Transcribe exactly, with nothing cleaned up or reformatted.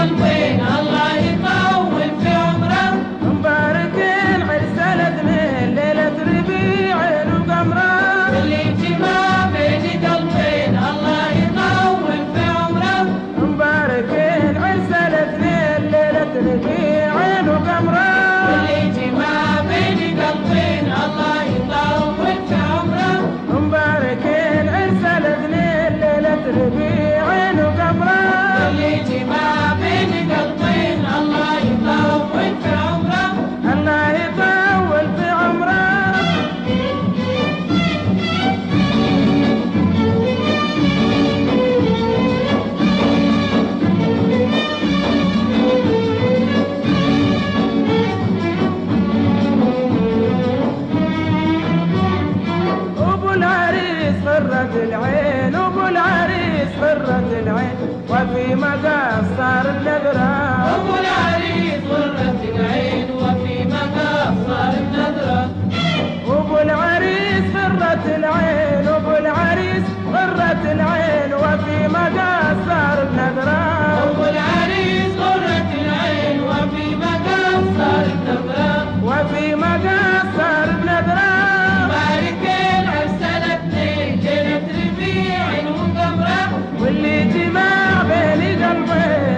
قلبين الله يطول في عمره. مبارك العرس الاثنين ليلة ربيع وقمره. والاجتماع بين قلبين الله يطول في عمره. مبارك العرس الاثنين ليلة ربيع وقمره. والاجتماع بين قلبين الله يطول في عمره. مبارك العرس الاثنين ليلة ربيع وقمره. والاجتماع بين قلبين الله يطول في عمره. الله يطول في عمره. ابو العريس غرة العين، ابو العريس غرة العين وفي مقصر النذرة. ابو العريس غرة العين وفي مقصر النذرة. ابو العريس غرة العين، ابو العريس غرة العين وفي مقصر النذرة. ابو العريس غرة العين وفي مقصر النذرة. وفي مقصر النذرة. بارك العرس الاثنين ليلة ربيع وقمره. واللي جمع بين قلبين